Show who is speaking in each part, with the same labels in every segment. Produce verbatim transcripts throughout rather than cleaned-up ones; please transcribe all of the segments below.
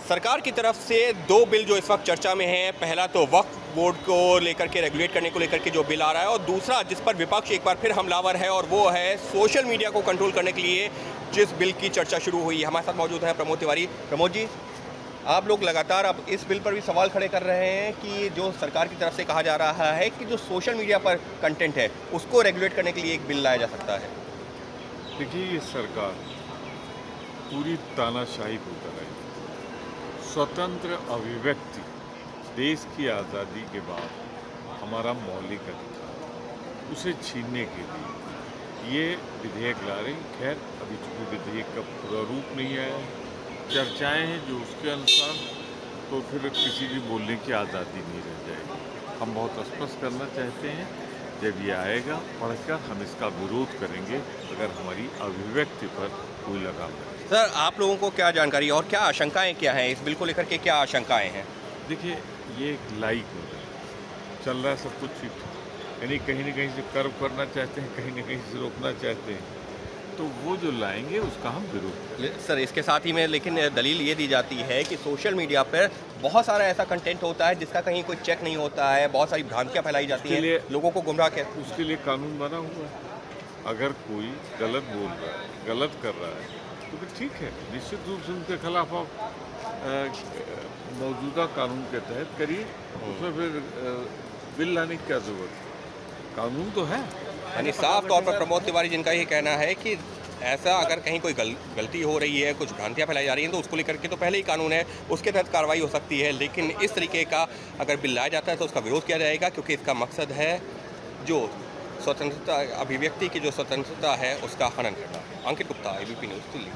Speaker 1: सरकार की तरफ से दो बिल जो इस वक्त चर्चा में हैं, पहला तो वक्फ बोर्ड को लेकर के रेगुलेट करने को लेकर के जो बिल आ रहा है, और दूसरा जिस पर विपक्ष एक बार फिर हमलावर है और वो है सोशल मीडिया को कंट्रोल करने के लिए जिस बिल की चर्चा शुरू हुई है। हमारे साथ मौजूद हैं प्रमोद तिवारी। प्रमोद जी, आप लोग लगातार अब इस बिल पर भी सवाल खड़े कर रहे हैं कि जो सरकार की तरफ से कहा जा रहा है कि जो सोशल मीडिया पर कंटेंट है उसको रेगुलेट करने के लिए एक बिल लाया जा सकता है।
Speaker 2: देखिए, ये सरकार पूरी तानाशाही को कर रही है। स्वतंत्र अभिव्यक्ति देश की आज़ादी के बाद हमारा मौलिक अधिकार, उसे छीनने के लिए ये विधेयक ला रही। खैर, अभी चूँकि विधेयक का पूरा रूप नहीं आया, चर्चाएं हैं जो उसके अनुसार, तो फिर किसी की बोलने की आज़ादी नहीं रह जाएगी। हम बहुत स्पष्ट करना चाहते हैं, जब ये आएगा पढ़कर हम इसका विरोध करेंगे अगर हमारी अभिव्यक्ति पर कोई लगाम है।
Speaker 1: सर, आप लोगों को क्या जानकारी और क्या आशंकाएं क्या हैं इस बिल को लेकर के, क्या आशंकाएं हैं?
Speaker 2: देखिए, ये एक लाइक मॉडल चल रहा है, सब कुछ ठीक, यानी कहीं ना कहीं से कर्व करना चाहते हैं, कहीं ना कहीं से रोकना चाहते हैं, तो वो जो लाएंगे उसका हम विरोध।
Speaker 1: सर, इसके साथ ही में लेकिन दलील ये दी जाती है कि सोशल मीडिया पर बहुत सारा ऐसा कंटेंट होता है जिसका कहीं कोई चेक नहीं होता है, बहुत सारी भ्रांतियाँ फैलाई जाती हैं, लोगों को गुमराह किया।
Speaker 2: उसके लिए कानून बना हुआ है। अगर कोई गलत बोल रहा है, गलत कर रहा है, तो फिर ठीक है, निश्चित रूप से उनके खिलाफ आप मौजूदा कानून के तहत करिए। उसमें फिर बिल लाने की क्या जरूरत है? कानून तो है।
Speaker 1: यानी साफ तौर पर प्रमोद तिवारी जिनका ये कहना है कि ऐसा अगर कहीं कोई गल, गलती हो रही है, कुछ भ्रांतियाँ फैलाई जा रही हैं, तो उसको लेकर के तो पहले ही कानून है, उसके तहत कार्रवाई हो सकती है। लेकिन इस तरीके का अगर बिल लाया जाता है तो उसका विरोध किया जाएगा, क्योंकि इसका मकसद है जो स्वतंत्रता, अभिव्यक्ति की जो स्वतंत्रता है उसका हनन करना। Ankit Gupta, ABP news, Delhi.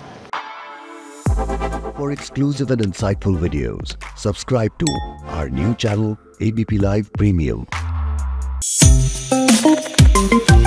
Speaker 3: For exclusive and insightful videos, subscribe to our new channel A B P Live Premium.